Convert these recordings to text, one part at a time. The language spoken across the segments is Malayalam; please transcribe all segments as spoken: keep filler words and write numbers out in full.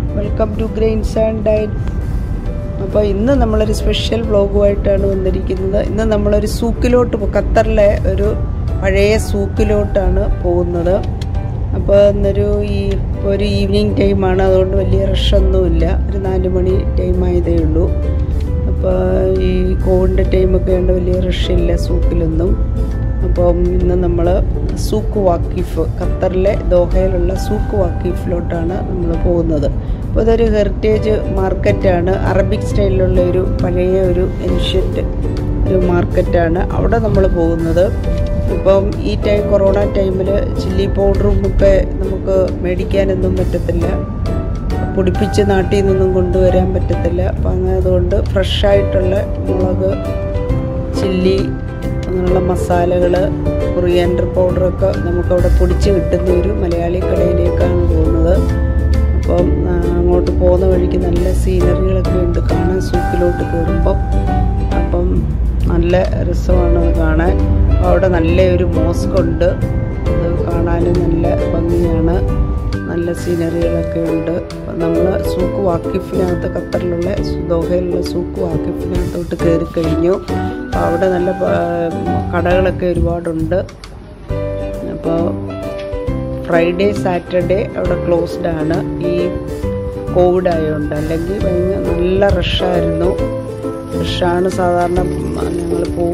Welcome to grains and dine. അപ്പോൾ ഇന്ന് നമ്മളൊരു സ്പെഷ്യൽ വ്ളോഗുമായിട്ടാണ് വന്നിരിക്കുന്നത്. ഇന്ന് നമ്മളൊരു സൂക്കിലോട്ട്, ഖത്തറിലെ ഒരു പഴയ സൂക്കിലോട്ടാണ് പോകുന്നത്. അപ്പോൾ ഇന്നൊരു ഈ ഒരു ഈവനിങ് ടൈമാണ്, അതുകൊണ്ട് വലിയ റഷൊന്നുമില്ല. ഒരു നാല് മണി ടൈമായതേ ഉള്ളൂ. അപ്പോൾ ഈ കോവിഡിൻ്റെ ടൈമൊക്കെ ഉണ്ട്, വലിയ റഷില്ല സൂക്കിലൊന്നും. അപ്പം ഇന്ന് നമ്മൾ സൂക്ക് വാക്കിഫ്, ഖത്തറിലെ ദോഹയിലുള്ള സൂക്ക് വാക്കിഫിലോട്ടാണ് നമ്മൾ പോകുന്നത്. അപ്പോൾ ഇതൊരു ഹെറിറ്റേജ് മാർക്കറ്റാണ്, അറബിക് സ്റ്റൈലിലുള്ള ഒരു പഴയ ഒരു ഏൻഷ്യൻ്റ് ഒരു മാർക്കറ്റാണ്. അവിടെ നമ്മൾ പോകുന്നത്. ഇപ്പം ഈ ടൈം കൊറോണ ടൈമിൽ ചില്ലി പൗഡറും ഒക്കെ നമുക്ക് മേടിക്കാനൊന്നും പറ്റത്തില്ല, പൊടിപ്പിച്ച് നാട്ടിൽ നിന്നൊന്നും കൊണ്ടുവരാൻ പറ്റത്തില്ല. അപ്പം അങ്ങനെ അതുകൊണ്ട് ഫ്രഷായിട്ടുള്ള മുളക്, ചില്ലി, അങ്ങനെയുള്ള മസാലകൾ, കൊറിയാൻഡർ പൗഡറൊക്കെ നമുക്കവിടെ പൊടിച്ച് കിട്ടുന്ന ഒരു മലയാളി കടയിലേക്കാണ് പോകുന്നത്. അപ്പം അങ്ങോട്ട് പോകുന്ന വഴിക്ക് നല്ല സീനറികളൊക്കെ ഉണ്ട് കാണാൻ സൂക്കിലോട്ട് കയറുമ്പം. അപ്പം നല്ല രസമാണത് കാണാൻ. അവിടെ നല്ലൊരു മോസ്ക് ഉണ്ട്, അത് കാണാനും നല്ല ഭംഗിയാണ്, നല്ല സീനറികളൊക്കെ ഉണ്ട്. അപ്പം നമ്മൾ സൂക്ക് വാക്കിഫിനകത്ത്, ഖത്തറിലുള്ള ദോഹയിലുള്ള സൂക്ക് വാക്കിഫിനകത്തോട്ട് കയറി കഴിഞ്ഞു. അപ്പോൾ അവിടെ നല്ല കടകളൊക്കെ ഒരുപാടുണ്ട്. അപ്പോൾ ഫ്രൈഡേ സാറ്റർഡേ അവിടെ ക്ലോസ്ഡ് ആണ്, ഈ കോവിഡ് ആയതുകൊണ്ട്. അല്ലെങ്കിൽ ഭയങ്കര നല്ല റഷായിരുന്നു. റഷാണ് സാധാരണ ഞങ്ങൾ പോകും.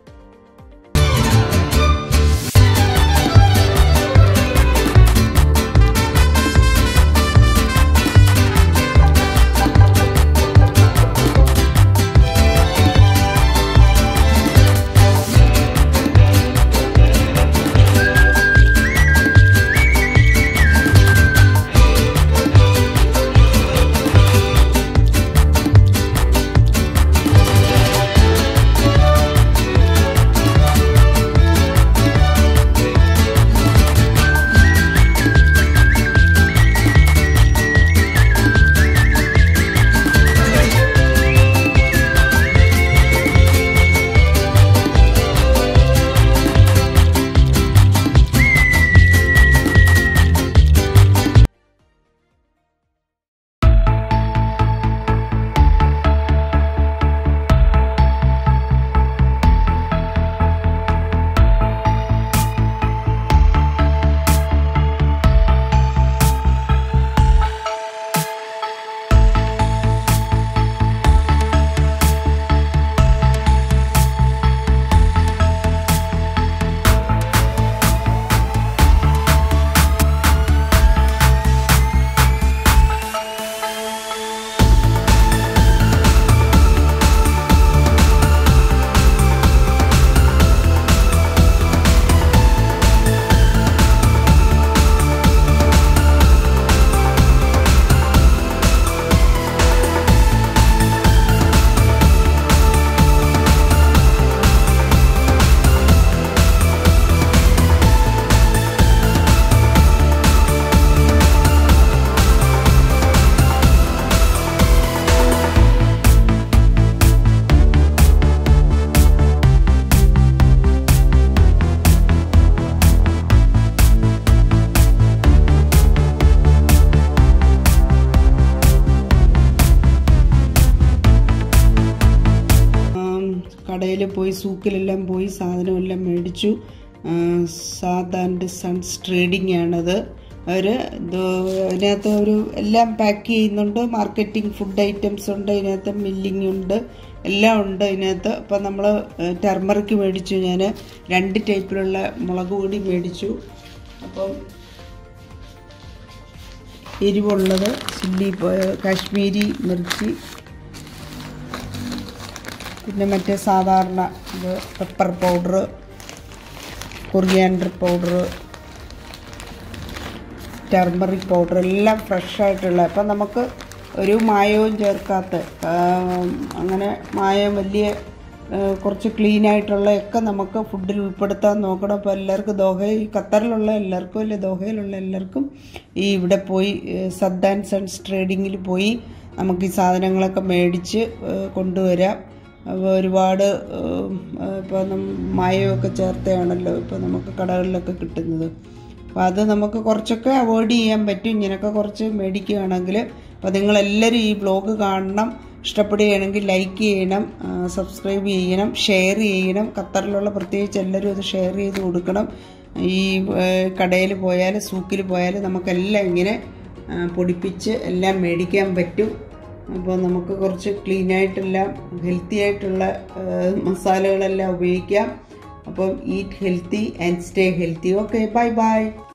കടയിൽ പോയി, സൂക്കിലെല്ലാം പോയി സാധനമെല്ലാം മേടിച്ചു. സാദ് ആൻഡ് സൺസ് ട്രേഡിംഗ് ആണത്. അവർ അതിനകത്ത് ഒരു എല്ലാം പാക്ക് ചെയ്യുന്നുണ്ട്. മാർക്കറ്റിംഗ്, ഫുഡ് ഐറ്റംസ് ഉണ്ട് അതിനകത്ത്, മില്ലിംഗ് ഉണ്ട്, എല്ലാം ഉണ്ട് അതിനകത്ത്. അപ്പം നമ്മൾ ടർമറിക്ക് മേടിച്ചു, ഞാൻ രണ്ട് ടൈപ്പിലുള്ള മുളക് പൊടി മേടിച്ചു. അപ്പം എരിവുള്ളത് ചില്ലി, കാശ്മീരി മിർച്ചി, പിന്നെ മറ്റേ സാധാരണ ഇത് pepper powder, coriander powder, turmeric powder, എല്ലാം ഫ്രഷായിട്ടുള്ള. അപ്പം നമുക്ക് ഒരു മായവും ചേർക്കാത്ത, അങ്ങനെ മായം വലിയ കുറച്ച് ക്ലീനായിട്ടുള്ളതൊക്കെ നമുക്ക് ഫുഡിൽ ഉൾപ്പെടുത്താൻ നോക്കണം. അപ്പോൾ എല്ലാവർക്കും ദോഹയിൽ, ഖത്തറിലുള്ള എല്ലാവർക്കും അല്ലെ ദോഹയിലുള്ള എല്ലാവർക്കും ഈ ഇവിടെ പോയി സാദ് ആൻഡ് സൺസ് ട്രേഡിങ്ങിൽ പോയി നമുക്ക് ഈ സാധനങ്ങളൊക്കെ മേടിച്ച് കൊണ്ടുവരാം. അപ്പോൾ ഒരുപാട് ഇപ്പോൾ മായമൊക്കെ ചേർത്തയാണല്ലോ ഇപ്പോൾ നമുക്ക് കടകളിലൊക്കെ കിട്ടുന്നത്. അപ്പോൾ അത് നമുക്ക് കുറച്ചൊക്കെ അവോയ്ഡ് ചെയ്യാൻ പറ്റും ഇങ്ങനെയൊക്കെ കുറച്ച് മേടിക്കുകയാണെങ്കിൽ. അപ്പോൾ നിങ്ങളെല്ലാവരും ഈ വ്ലോഗ് കാണണം. ഇഷ്ടപ്പെടുകയാണെങ്കിൽ ലൈക്ക് ചെയ്യണം, സബ്സ്ക്രൈബ് ചെയ്യണം, ഷെയർ ചെയ്യണം. ഖത്തറിലുള്ള പ്രത്യേകിച്ച് എല്ലാവരും അത് ഷെയർ ചെയ്ത് കൊടുക്കണം. ഈ കടയിൽ പോയാൽ സൂക്കിൽ പോയാൽ നമുക്കെല്ലാം ഇങ്ങനെ പൊടിപ്പിച്ച് എല്ലാം മേടിക്കാൻ പറ്റും. അപ്പോൾ നമുക്ക് കുറച്ച് ക്ലീനായിട്ടെല്ലാം ഹെൽത്തി ആയിട്ടുള്ള മസാലകളെല്ലാം ഉപയോഗിക്കാം. അപ്പം eat healthy and stay healthy. Okay, bye by.